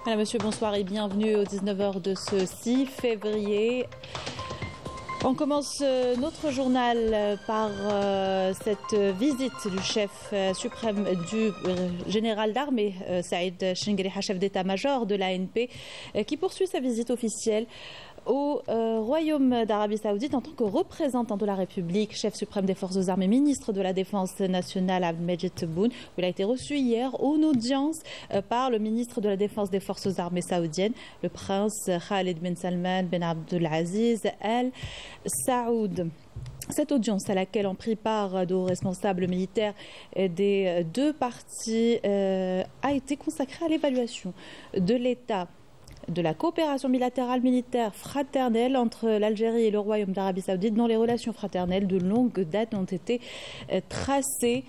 Alors, monsieur, bonsoir et bienvenue aux 19h de ce 6 février. On commence notre journal par cette visite du chef suprême du général d'armée, Saïd Chengheli, chef d'état-major de l'ANP, qui poursuit sa visite officielle au Royaume d'Arabie Saoudite en tant que représentant de la République, chef suprême des forces armées, ministre de la Défense nationale Ahmed Tebboune, où il a été reçu hier en audience par le ministre de la Défense des forces armées saoudiennes, le prince Khalid bin Salman bin Abdulaziz Al Saoud. Cette audience à laquelle ont pris part de hauts responsables militaires des deux parties a été consacrée à l'évaluation de l'État de la coopération bilatérale militaire fraternelle entre l'Algérie et le Royaume d'Arabie Saoudite, dont les relations fraternelles de longue date ont été tracées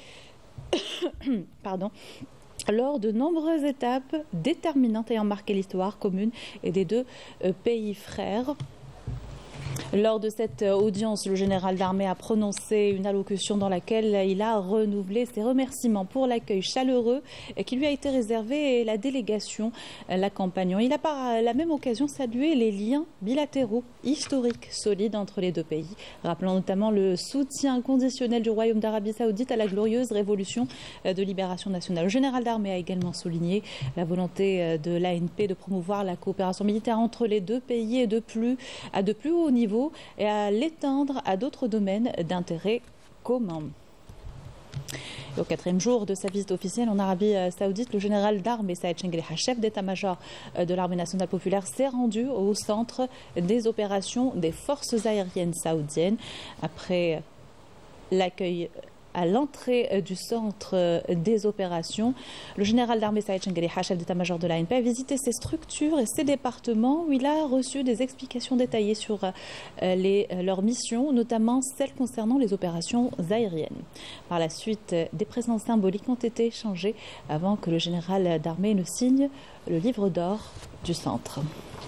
lors de nombreuses étapes déterminantes ayant marqué l'histoire commune et des deux pays frères. Lors de cette audience, le général d'armée a prononcé une allocution dans laquelle il a renouvelé ses remerciements pour l'accueil chaleureux qui lui a été réservé et la délégation l'accompagnant. Il a par la même occasion salué les liens bilatéraux historiques solides entre les deux pays, rappelant notamment le soutien inconditionnel du Royaume d'Arabie Saoudite à la glorieuse révolution de libération nationale. Le général d'armée a également souligné la volonté de l'ANP de promouvoir la coopération militaire entre les deux pays et à de plus haut niveau et à l'étendre à d'autres domaines d'intérêt commun. Et au quatrième jour de sa visite officielle en Arabie Saoudite, le général d'armée Saïd Chengheli, chef d'état-major de l'armée nationale populaire, s'est rendu au centre des opérations des forces aériennes saoudiennes. Après l'accueil à l'entrée du centre des opérations, le général d'armée Saïd Chengheli, chef d'état-major de l'ANP, a visité ses structures et ses départements où il a reçu des explications détaillées sur leurs missions, notamment celles concernant les opérations aériennes. Par la suite, des présents symboliques ont été échangés avant que le général d'armée ne signe le livre d'or du centre.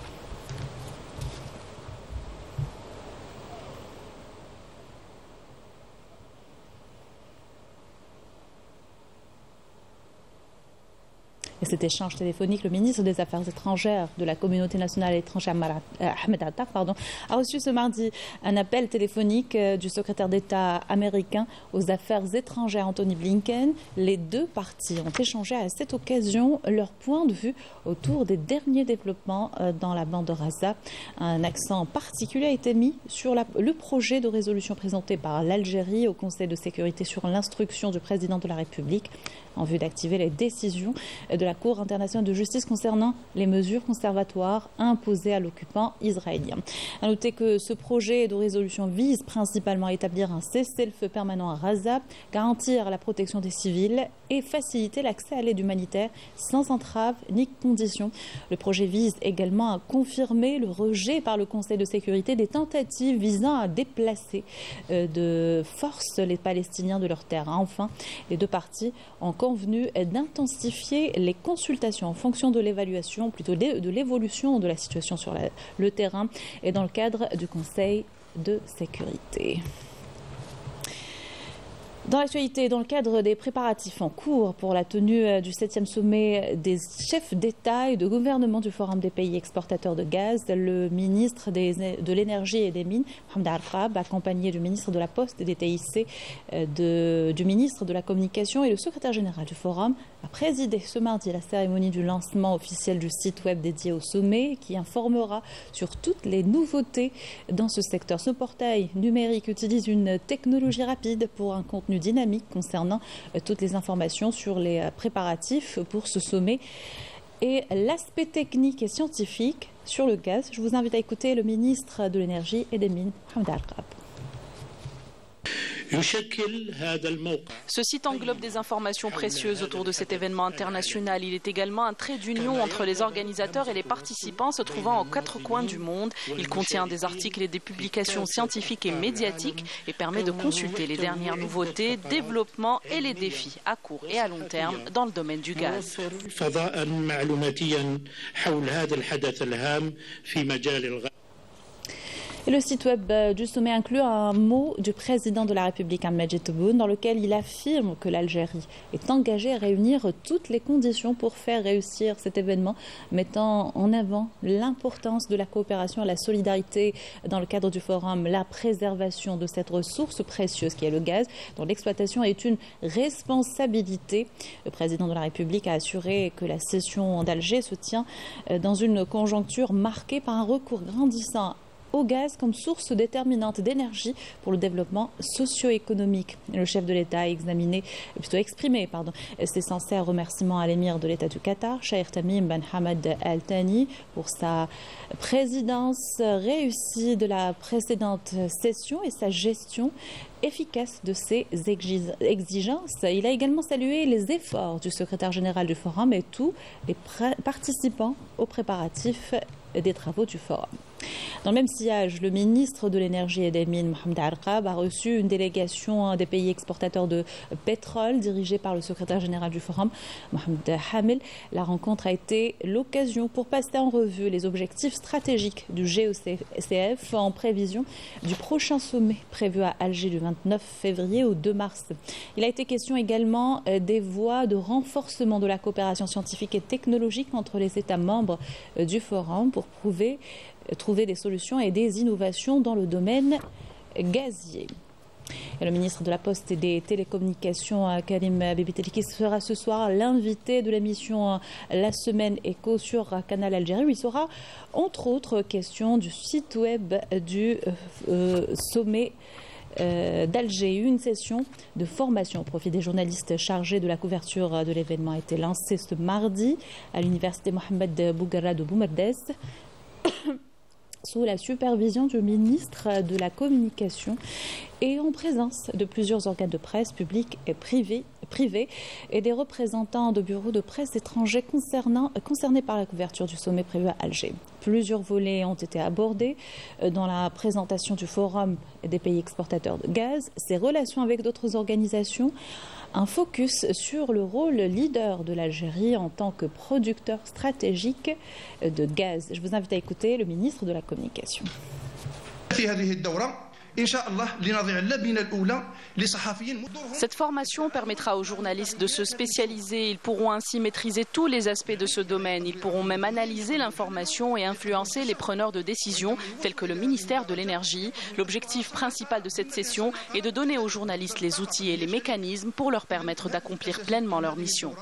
Et cet échange téléphonique, le ministre des Affaires étrangères de la communauté nationale étrangère, Ahmed Attar, a reçu ce mardi un appel téléphonique du secrétaire d'État américain aux Affaires étrangères, Anthony Blinken. Les deux parties ont échangé à cette occasion leur point de vue autour des derniers développements dans la bande de Gaza. Un accent particulier a été mis sur le projet de résolution présenté par l'Algérie au Conseil de sécurité sur l'instruction du président de la République en vue d'activer les décisions de la Cour internationale de justice concernant les mesures conservatoires imposées à l'occupant israélien. À noter que ce projet de résolution vise principalement à établir un cessez-le-feu permanent à Gaza, garantir la protection des civils et faciliter l'accès à l'aide humanitaire sans entrave ni condition. Le projet vise également à confirmer le rejet par le Conseil de sécurité des tentatives visant à déplacer de force les Palestiniens de leur terre. Enfin, les deux parties ont convenu d'intensifier les consultations en fonction de l'évaluation, plutôt de l'évolution de la situation sur le terrain et dans le cadre du Conseil de sécurité. Dans l'actualité, dans le cadre des préparatifs en cours pour la tenue du 7e sommet des chefs d'État et de gouvernement du Forum des pays exportateurs de gaz, le ministre de l'Énergie et des Mines, Mohamed Al-Arab, accompagné du ministre de la Poste et des TIC, du ministre de la Communication et le secrétaire général du Forum, a présidé ce mardi la cérémonie du lancement officiel du site web dédié au sommet qui informera sur toutes les nouveautés dans ce secteur. Ce portail numérique utilise une technologie rapide pour un contenu dynamique concernant toutes les informations sur les préparatifs pour ce sommet et l'aspect technique et scientifique sur le gaz. Je vous invite à écouter le ministre de l'Énergie et des Mines, Mohamed Al-Arab. Ce site englobe des informations précieuses autour de cet événement international. Il est également un trait d'union entre les organisateurs et les participants se trouvant aux quatre coins du monde. Il contient des articles et des publications scientifiques et médiatiques et permet de consulter les dernières nouveautés, développements et les défis à court et à long terme dans le domaine du gaz. Et le site web du sommet inclut un mot du président de la République, Majid Tebboune, dans lequel il affirme que l'Algérie est engagée à réunir toutes les conditions pour faire réussir cet événement, mettant en avant l'importance de la coopération et la solidarité dans le cadre du forum, la préservation de cette ressource précieuse qui est le gaz, dont l'exploitation est une responsabilité. Le président de la République a assuré que la session d'Alger se tient dans une conjoncture marquée par un recours grandissant au gaz comme source déterminante d'énergie pour le développement socio-économique. Le chef de l'État a exprimé ses sincères remerciements à l'émir de l'État du Qatar, Cheikh Tamim Ben Hamad Al Thani, pour sa présidence réussie de la précédente session et sa gestion efficace de ces exigences. Il a également salué les efforts du secrétaire général du Forum et tous les participants aux préparatifs des travaux du Forum. Dans le même sillage, le ministre de l'Énergie et des Mines, Mohamed Arqab, a reçu une délégation des pays exportateurs de pétrole dirigée par le secrétaire général du Forum, Mohamed Hamel. La rencontre a été l'occasion pour passer en revue les objectifs stratégiques du GECF en prévision du prochain sommet prévu à Alger du 29 février au 2 mars. Il a été question également des voies de renforcement de la coopération scientifique et technologique entre les États membres du Forum pour trouver des solutions et des innovations dans le domaine gazier. Et le ministre de la Poste et des Télécommunications, Karim Bibi Telki, sera ce soir l'invité de l'émission La Semaine Éco sur Canal Algérie, où il sera entre autres question du site web du sommet d'Alger. Une session de formation au profit des journalistes chargés de la couverture de l'événement a été lancée ce mardi à l'université Mohamed Bouguerra de Boumerdès, sous la supervision du ministre de la Communication et en présence de plusieurs organes de presse publics et privés et des représentants de bureaux de presse étrangers concernés par la couverture du sommet prévu à Alger. Plusieurs volets ont été abordés dans la présentation du Forum des pays exportateurs de gaz, ses relations avec d'autres organisations, un focus sur le rôle leader de l'Algérie en tant que producteur stratégique de gaz. Je vous invite à écouter le ministre de la Communication. Cette formation permettra aux journalistes de se spécialiser. Ils pourront ainsi maîtriser tous les aspects de ce domaine. Ils pourront même analyser l'information et influencer les preneurs de décision, tels que le ministère de l'Énergie. L'objectif principal de cette session est de donner aux journalistes les outils et les mécanismes pour leur permettre d'accomplir pleinement leur mission.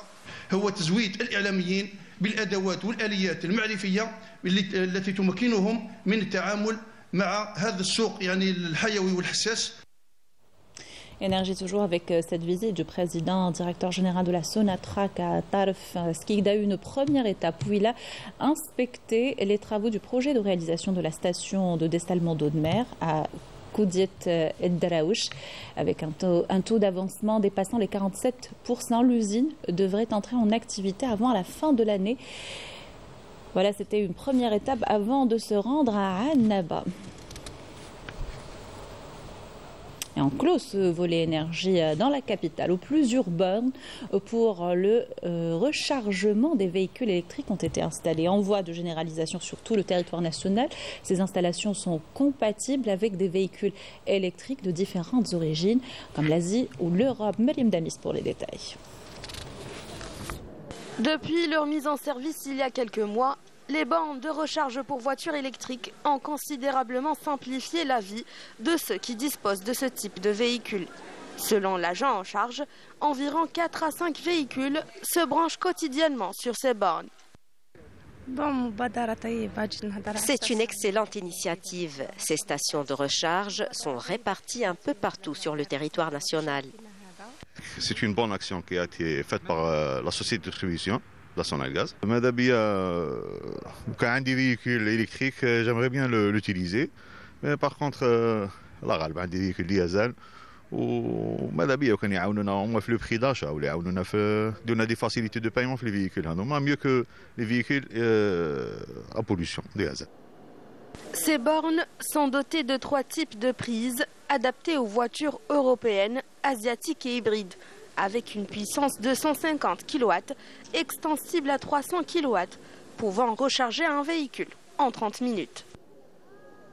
Énergie toujours avec cette visite du président directeur général de la Sonatrach à Tarf Skikda a eu une première étape où il a inspecté les travaux du projet de réalisation de la station de dessalement d'eau de mer à Koudiet Daraouch avec un taux d'avancement dépassant les 47%. L'usine devrait entrer en activité avant la fin de l'année. Voilà, c'était une première étape avant de se rendre à Annaba. Et on clôt ce volet énergie dans la capitale, aux plusieurs bornes pour le rechargement des véhicules électriques ont été installées en voie de généralisation sur tout le territoire national. Ces installations sont compatibles avec des véhicules électriques de différentes origines, comme l'Asie ou l'Europe. Mariam Damis pour les détails. Depuis leur mise en service il y a quelques mois, les bornes de recharge pour voitures électriques ont considérablement simplifié la vie de ceux qui disposent de ce type de véhicule. Selon l'agent en charge, environ 4 à 5 véhicules se branchent quotidiennement sur ces bornes. C'est une excellente initiative. Ces stations de recharge sont réparties un peu partout sur le territoire national. C'est une bonne action qui a été faite par la société de distribution, la Sonalgaz. Quand un des véhicules électriques, j'aimerais bien l'utiliser. Mais par contre, des véhicules diesel, le prix d'achat, des facilités de paiement pour les véhicules. Mieux que les véhicules à pollution diesel. Ces bornes sont dotées de 3 types de prises adaptées aux voitures européennes, asiatiques et hybrides, avec une puissance de 150 kW, extensible à 300 kW, pouvant recharger un véhicule en 30 minutes.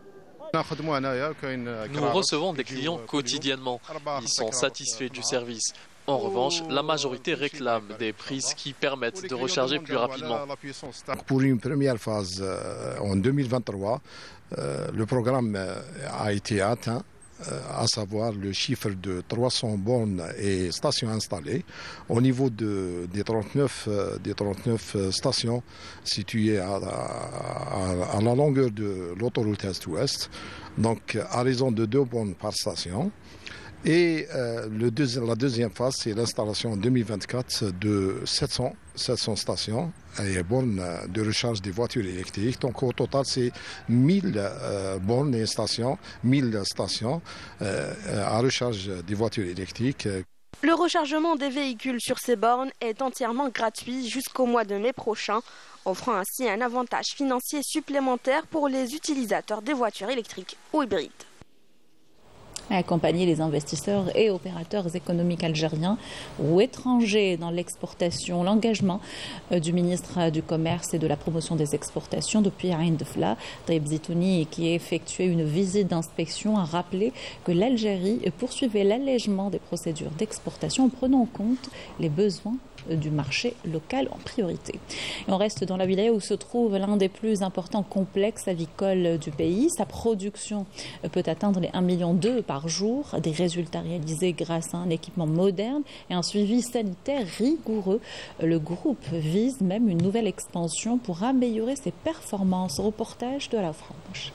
Nous recevons des clients quotidiennement. Ils sont satisfaits du service. En revanche, la majorité réclame des prises qui permettent de recharger plus rapidement. Pour une première phase en 2023, le programme a été atteint, à savoir le chiffre de 300 bornes et stations installées au niveau des 39 stations situées à la longueur de l'autoroute Est-Ouest, donc à raison de 2 bornes par station. Et la deuxième phase, c'est l'installation en 2024 de 700 stations et bornes de recharge des voitures électriques. Donc au total, c'est 1000 bornes et stations, 1000 stations à recharge des voitures électriques. Le rechargement des véhicules sur ces bornes est entièrement gratuit jusqu'au mois de mai prochain, offrant ainsi un avantage financier supplémentaire pour les utilisateurs des voitures électriques ou hybrides. Accompagner les investisseurs et opérateurs économiques algériens ou étrangers dans l'exportation. L'engagement du ministre du Commerce et de la Promotion des Exportations depuis Ain Defla, Taïb Zitouni, qui a effectué une visite d'inspection, a rappelé que l'Algérie poursuivait l'allègement des procédures d'exportation en prenant en compte les besoins du marché local en priorité. Et on reste dans la wilaya où se trouve l'un des plus importants complexes avicoles du pays. Sa production peut atteindre les 1,2 million par jour. Des résultats réalisés grâce à un équipement moderne et un suivi sanitaire rigoureux. Le groupe vise même une nouvelle expansion pour améliorer ses performances. Reportage de la France.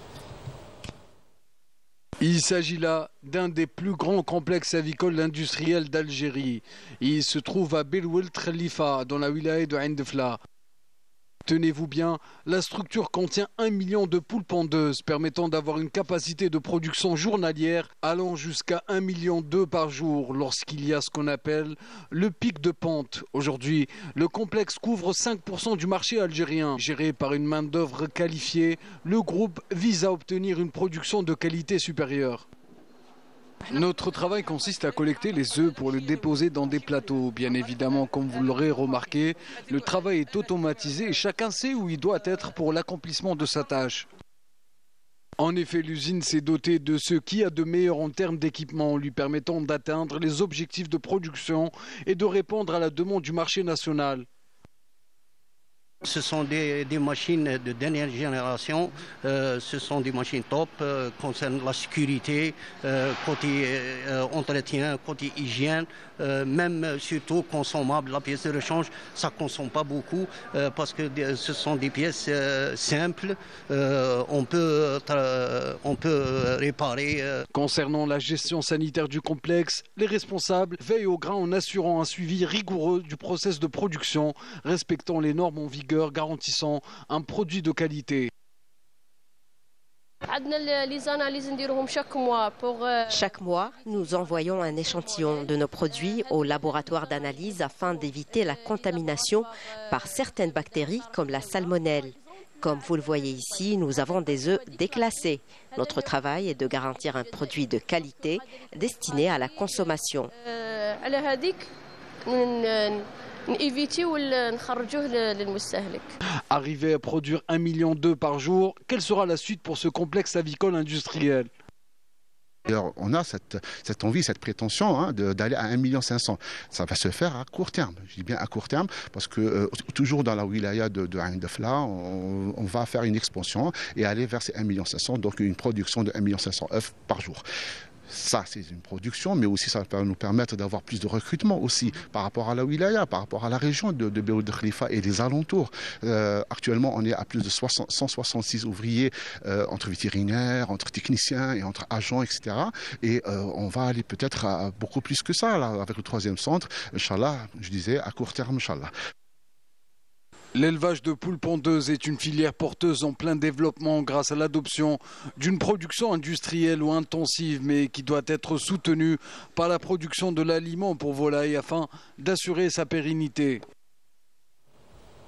Il s'agit là d'un des plus grands complexes avicoles industriels d'Algérie. Il se trouve à Belwelt Khalifa, dans la wilaya de Ain Defla. Tenez-vous bien, la structure contient 1 million de poules pondeuses, permettant d'avoir une capacité de production journalière allant jusqu'à 1,2 million par jour lorsqu'il y a ce qu'on appelle le pic de ponte. Aujourd'hui, le complexe couvre 5% du marché algérien. Géré par une main-d'œuvre qualifiée, le groupe vise à obtenir une production de qualité supérieure. Notre travail consiste à collecter les œufs pour les déposer dans des plateaux. Bien évidemment, comme vous l'aurez remarqué, le travail est automatisé et chacun sait où il doit être pour l'accomplissement de sa tâche. En effet, l'usine s'est dotée de ce qu'il y a de meilleur en termes d'équipement, lui permettant d'atteindre les objectifs de production et de répondre à la demande du marché national. Ce sont des machines de dernière génération, ce sont des machines top concernant la sécurité, côté entretien, côté hygiène, même surtout consommable. La pièce de rechange, ça ne consomme pas beaucoup parce que ce sont des pièces simples, on peut réparer. Concernant la gestion sanitaire du complexe, les responsables veillent au grain en assurant un suivi rigoureux du process de production, respectant les normes en vigueur, garantissant un produit de qualité. Chaque mois, nous envoyons un échantillon de nos produits au laboratoire d'analyse afin d'éviter la contamination par certaines bactéries comme la salmonelle. Comme vous le voyez ici, nous avons des œufs déclassés. Notre travail est de garantir un produit de qualité destiné à la consommation. Arriver à produire 1,2 million par jour, quelle sera la suite pour ce complexe avicole industriel ? Alors, on a cette envie, cette prétention d'aller à 1,5 million. Ça va se faire à court terme. Je dis bien à court terme parce que toujours dans la wilaya de Ain Defla, on va faire une expansion et aller vers ces 1,5 million, donc une production de 1,5 million œufs par jour. Ça, c'est une production, mais aussi ça va nous permettre d'avoir plus de recrutement aussi par rapport à la wilaya, par rapport à la région de Belwelt Khalifa et des alentours. Actuellement, on est à plus de 166 ouvriers entre vétérinaires, entre techniciens et entre agents, etc. Et on va aller peut-être à beaucoup plus que ça là, avec le 3e centre. Inch'Allah, je disais, à court terme, Inch'Allah. L'élevage de poules pondeuses est une filière porteuse en plein développement grâce à l'adoption d'une production industrielle ou intensive, mais qui doit être soutenue par la production de l'aliment pour volailles afin d'assurer sa pérennité.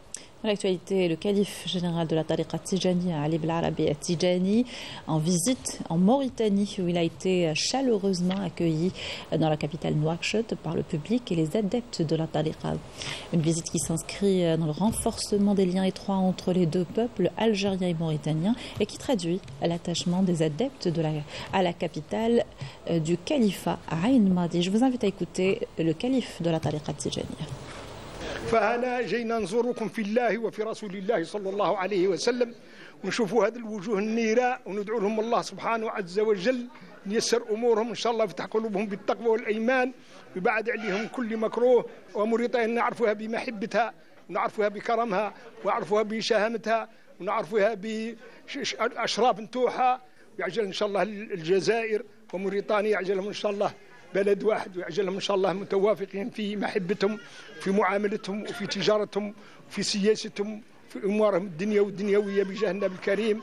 L'actualité, le calife général de la Tariqa Tijani, Ali Belarabi Tijani, en visite en Mauritanie, où il a été chaleureusement accueilli dans la capitale Nouakchott par le public et les adeptes de la Tariqa. Une visite qui s'inscrit dans le renforcement des liens étroits entre les deux peuples, algériens et mauritaniens, et qui traduit l'attachement des adeptes à la capitale du califat à Ain Madi. Je vous invite à écouter le calife de la Tariqa Tijani. فهنا جينا نزوركم في الله وفي رسول الله صلى الله عليه وسلم ونشوفوا هذه الوجوه النيراء وندعو لهم الله سبحانه عز وجل ييسر امورهم ان شاء الله ويفتح قلوبهم بالتقوى والايمان ويبعد عليهم كل مكروه وموريتانيا نعرفها بمحبتها ونعرفها بكرمها ونعرفها بشهامتها ونعرفها باشراف نتوعها ويعجل ان شاء الله الجزائر وموريتانيا يعجلهم ان شاء الله بلد واحد ويعجلهم إن شاء الله متوافقين في محبتهم في معاملتهم وفي تجارتهم وفي سياستهم في أمورهم الدنيا والدنيوية بجاه النبي الكريم.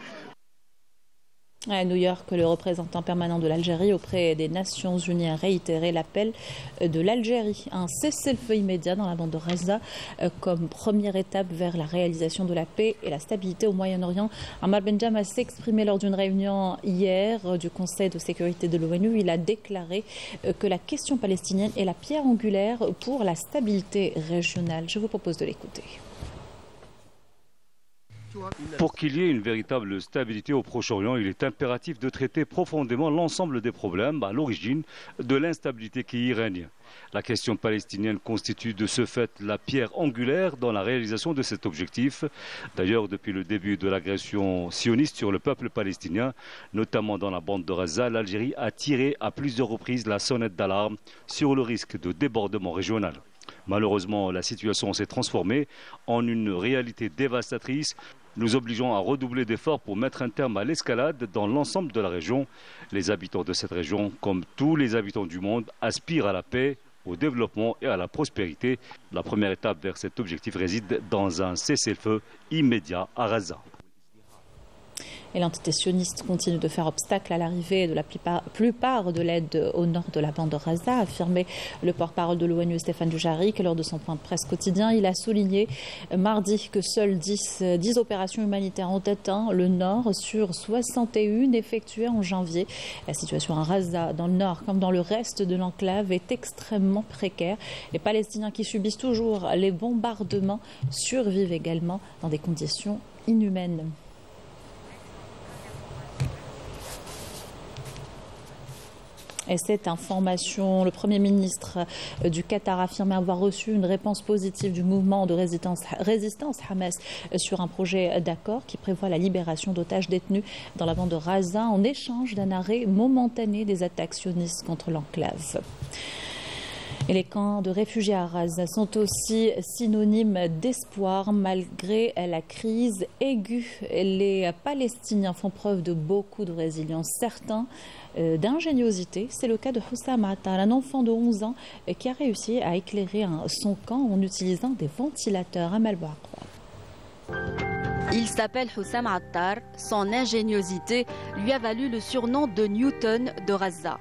À New York, le représentant permanent de l'Algérie auprès des Nations Unies a réitéré l'appel de l'Algérie à un cessez-le-feu immédiat dans la bande de Gaza comme première étape vers la réalisation de la paix et la stabilité au Moyen-Orient. Ammar Benjama s'est exprimé lors d'une réunion hier du Conseil de sécurité de l'ONU. Il a déclaré que la question palestinienne est la pierre angulaire pour la stabilité régionale. Je vous propose de l'écouter. Pour qu'il y ait une véritable stabilité au Proche-Orient, il est impératif de traiter profondément l'ensemble des problèmes à l'origine de l'instabilité qui y règne. La question palestinienne constitue de ce fait la pierre angulaire dans la réalisation de cet objectif. D'ailleurs, depuis le début de l'agression sioniste sur le peuple palestinien, notamment dans la bande de Gaza, l'Algérie a tiré à plusieurs reprises la sonnette d'alarme sur le risque de débordement régional. Malheureusement, la situation s'est transformée en une réalité dévastatrice, nous obligeant à redoubler d'efforts pour mettre un terme à l'escalade dans l'ensemble de la région. Les habitants de cette région, comme tous les habitants du monde, aspirent à la paix, au développement et à la prospérité. La première étape vers cet objectif réside dans un cessez-le-feu immédiat à Gaza. Et l'entité sioniste continue de faire obstacle à l'arrivée de la plupart de l'aide au nord de la bande de Gaza, a affirmé le porte-parole de l'ONU Stéphane Dujarric lors de son point de presse quotidien. Il a souligné mardi que seules 10 opérations humanitaires ont atteint le nord sur 61 effectuées en janvier. La situation à Gaza, dans le nord comme dans le reste de l'enclave, est extrêmement précaire. Les Palestiniens qui subissent toujours les bombardements survivent également dans des conditions inhumaines. Et cette information, le Premier ministre du Qatar a affirmé avoir reçu une réponse positive du mouvement de résistance Hamas sur un projet d'accord qui prévoit la libération d'otages détenus dans la bande de Gaza en échange d'un arrêt momentané des attaques sionistes contre l'enclave. Et les camps de réfugiés à Gaza sont aussi synonymes d'espoir malgré la crise aiguë. Les Palestiniens font preuve de beaucoup de résilience, certains d'ingéniosité. C'est le cas de Hussam Attar, un enfant de 11 ans qui a réussi à éclairer son camp en utilisant des ventilateurs. Amal Bouakwa. Il s'appelle Hussam Attar. Son ingéniosité lui a valu le surnom de Newton de Gaza.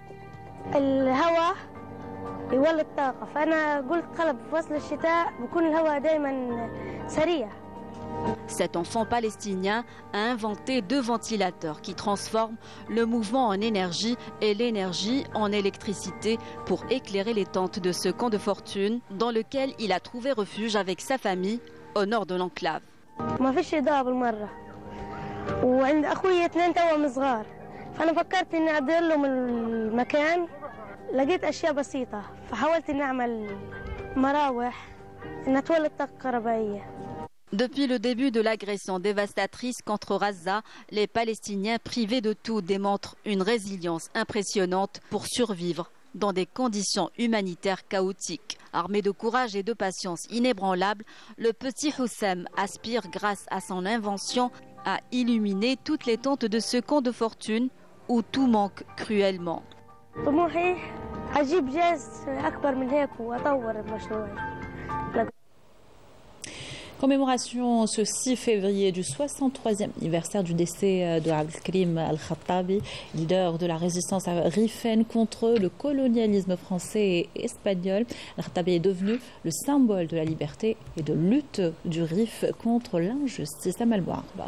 يولد طاقة فأنا قلت قلب في فصل الشتاء بكون الهواء دائما سريع. Cet enfant palestinien a inventé 2 ventilateurs qui transforment le mouvement en énergie et l'énergie en électricité pour éclairer les tentes de ce camp de fortune dans lequel il a trouvé refuge avec sa famille au nord de l'enclave. ما فيش إضاءة بالمرة وعند أخوي 2 توأم صغار فأنا فكرت إني أدير لهم المكان لقيت أشياء بسيطة فحاولت إني أعمل مراوح إنها تولد طاقة كهربائية. Depuis le début de l'agression dévastatrice contre Gaza, les Palestiniens privés de tout démontrent une résilience impressionnante pour survivre dans des conditions humanitaires chaotiques. Armé de courage et de patience inébranlable, le petit Hussam aspire grâce à son invention à illuminer toutes les tentes de ce camp de fortune où tout manque cruellement. طموحي أجيب جهاز أكبر من هيك وأطور المشروع. Commémoration ce 6 février du 63e anniversaire du décès de Abdelkrim Al-Khattabi, leader de la résistance riffaine contre le colonialisme français et espagnol. Al-Khattabi est devenu le symbole de la liberté et de lutte du Rif contre l'injustice. Amal Bouarba.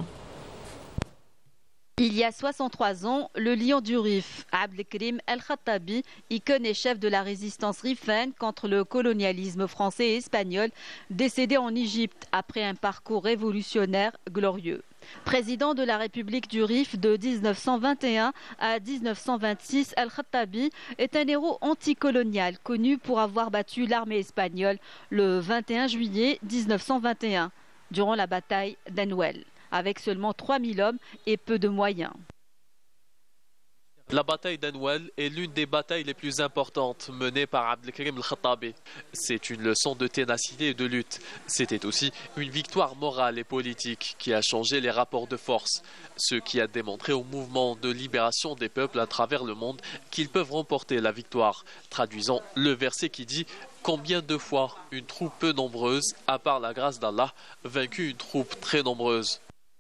Il y a 63 ans, le lion du Rif, Abdelkrim Al-Khattabi, icône et chef de la résistance riffaine contre le colonialisme français et espagnol, décédé en Égypte après un parcours révolutionnaire glorieux. Président de la République du Rif de 1921 à 1926, Al-Khattabi est un héros anticolonial connu pour avoir battu l'armée espagnole le 21 juillet 1921 durant la bataille d'Anouel, avec seulement 3000 hommes et peu de moyens. La bataille d'Anouel est l'une des batailles les plus importantes menées par Abdelkrim Al-Khattabi. C'est une leçon de ténacité et de lutte. C'était aussi une victoire morale et politique qui a changé les rapports de force, ce qui a démontré au mouvement de libération des peuples à travers le monde qu'ils peuvent remporter la victoire, traduisant le verset qui dit « Combien de fois une troupe peu nombreuse, à part la grâce d'Allah, vaincu une troupe très nombreuse ?»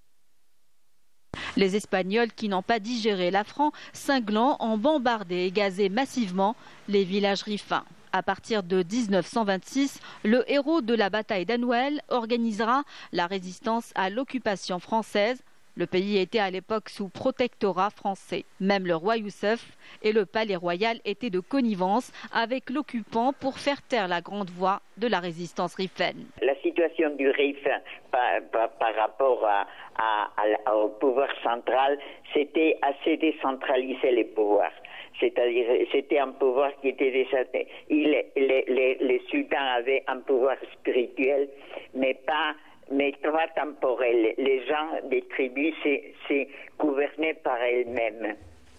Les Espagnols qui n'ont pas digéré l'affront cinglant ont bombardé et gazé massivement les villages riffains. À partir de 1926, le héros de la bataille d'Anouel organisera la résistance à l'occupation française. Le pays était à l'époque sous protectorat français. Même le roi Youssef et le palais royal étaient de connivence avec l'occupant pour faire taire la grande voix de la résistance riffaine. La situation du Rif par rapport au pouvoir central, c'était assez décentralisé les pouvoirs. C'est-à-dire, c'était un pouvoir qui était déjà... Les sultans avaient un pouvoir spirituel, mais pas temporel. Les gens des tribus, c'est gouverné par elles-mêmes.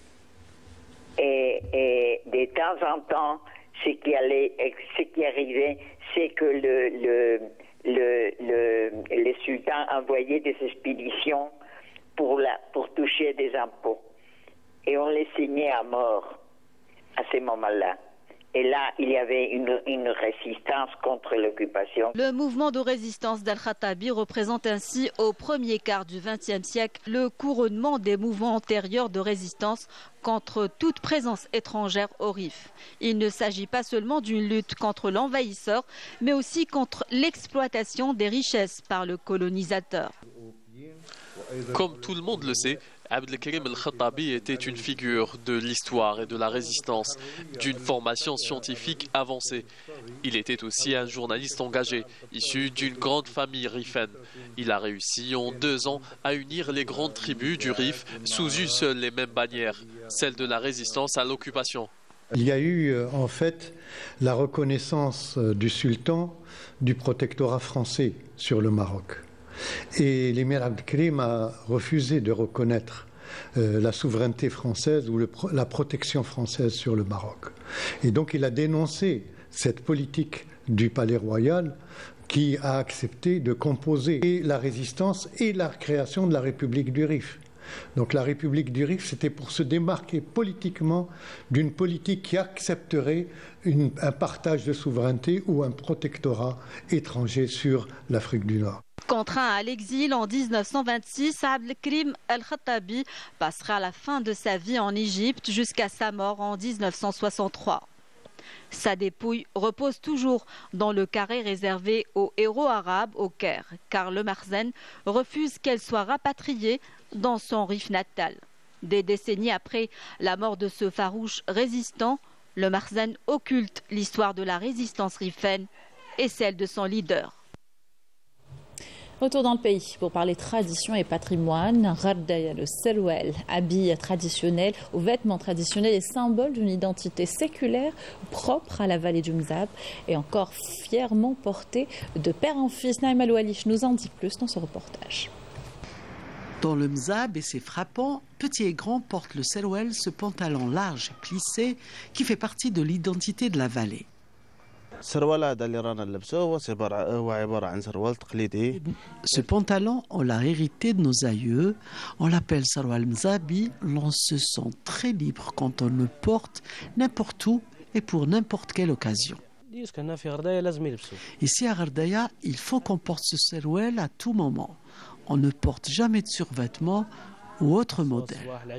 Et de temps en temps, ce qui arrivait, c'est que les sultans envoyaient des expéditions pour toucher des impôts. Et on les signait à mort à ce moment-là. Et là, il y avait une résistance contre l'occupation. Le mouvement de résistance d'Al-Khattabi représente ainsi au premier quart du XXe siècle le couronnement des mouvements antérieurs de résistance contre toute présence étrangère au Rif. Il ne s'agit pas seulement d'une lutte contre l'envahisseur, mais aussi contre l'exploitation des richesses par le colonisateur. Comme tout le monde le sait, Abdelkrim Al-Khattabi était une figure de l'histoire et de la résistance, d'une formation scientifique avancée. Il était aussi un journaliste engagé, issu d'une grande famille riffaine. Il a réussi en 2 ans à unir les grandes tribus du Rif sous une seule et même bannière, celle de la résistance à l'occupation. Il y a eu en fait la reconnaissance du sultan du protectorat français sur le Maroc. Et l'émir Abdelkrim a refusé de reconnaître la souveraineté française ou la protection française sur le Maroc. Et donc il a dénoncé cette politique du palais royal qui a accepté de composer la résistance et la création de la République du Rif. Donc la République du Rif, c'était pour se démarquer politiquement d'une politique qui accepterait un partage de souveraineté ou un protectorat étranger sur l'Afrique du Nord. Contraint à l'exil en 1926, Abdelkrim Al-Khattabi passera la fin de sa vie en Égypte jusqu'à sa mort en 1963. Sa dépouille repose toujours dans le carré réservé aux héros arabes au Caire, car le Makhzen refuse qu'elle soit rapatriée dans son Rif natal. Des décennies après la mort de ce farouche résistant, le Makhzen occulte l'histoire de la résistance riffaine et celle de son leader. Retour dans le pays pour parler tradition et patrimoine. Ghardaya, le serouel, habit traditionnel aux vêtements traditionnels et symbole d'une identité séculaire propre à la vallée du Mzab et encore fièrement porté de père en fils. Naïma Loualish nous en dit plus dans ce reportage. Dans le Mzab, et c'est frappant, petits et grands portent le serouel, ce pantalon large et plissé qui fait partie de l'identité de la vallée. Ce pantalon, on l'a hérité de nos aïeux. On l'appelle Sarwal Mzabi. L'on se sent très libre quand on le porte n'importe où et pour n'importe quelle occasion. Ici à Ghardaya, il faut qu'on porte ce serouel à tout moment. On ne porte jamais de survêtement ou autre modèle.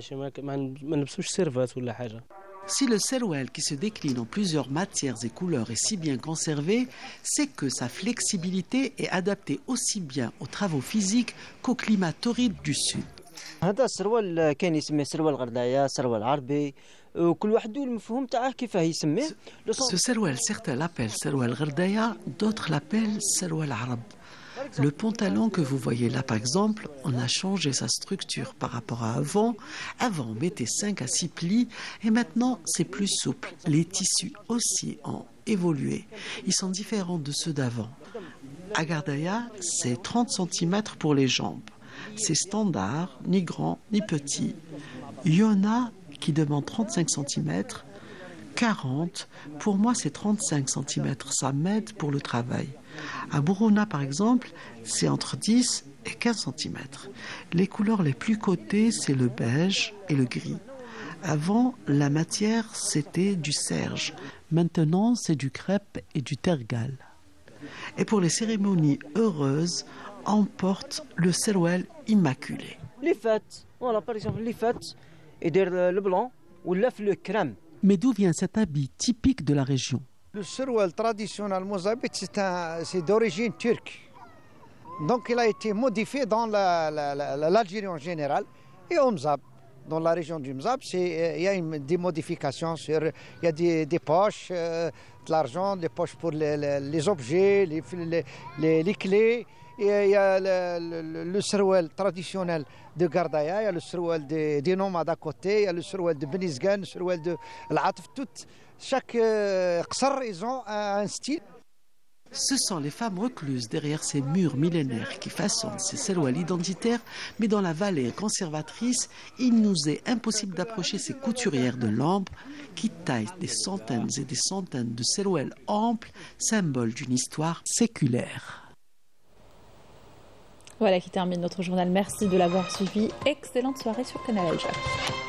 Si le serouel qui se décline en plusieurs matières et couleurs est si bien conservé, c'est que sa flexibilité est adaptée aussi bien aux travaux physiques qu'au climat torride du sud. Ce serouel, certains l'appellent serouel Ghardaya, d'autres l'appellent serouel arabe. Le pantalon que vous voyez là, par exemple, on a changé sa structure par rapport à avant. Avant, on mettait 5 à 6 plis et maintenant, c'est plus souple. Les tissus aussi ont évolué. Ils sont différents de ceux d'avant. À Ghardaya, c'est 30 cm pour les jambes. C'est standard, ni grand, ni petit. Il y en a qui demandent 35 cm, 40. Pour moi, c'est 35 cm. Ça m'aide pour le travail. À Bourouna, par exemple, c'est entre 10 et 15 cm. Les couleurs les plus cotées, c'est le beige et le gris. Avant, la matière, c'était du serge. Maintenant, c'est du crêpe et du tergal. Et pour les cérémonies heureuses, on porte le serouel immaculé. Les fêtes, voilà, par exemple, les fêtes, et le blanc, ou le crème. Mais d'où vient cet habit typique de la région? Le serouel traditionnel mozabite, c'est d'origine turque. Donc il a été modifié dans l'Algérie en général et au Mzab. Dans la région du Mzab, il y a des modifications. Il y a des poches, de l'argent, des poches pour les objets, les clés. Et il y a le serouel traditionnel de Ghardaya, il y a le serouel des nomades à côté, il y a le serouel de Benizgan, le serouel de l'Atf. Chaque qsar, ils ont un style. Ce sont les femmes recluses derrière ces murs millénaires qui façonnent ces serouels identitaires, mais dans la vallée conservatrice, il nous est impossible d'approcher ces couturières de l'ambre qui taillent des centaines et des centaines de serouels amples, symboles d'une histoire séculaire. Voilà qui termine notre journal. Merci de l'avoir suivi. Excellente soirée sur Canal Alger.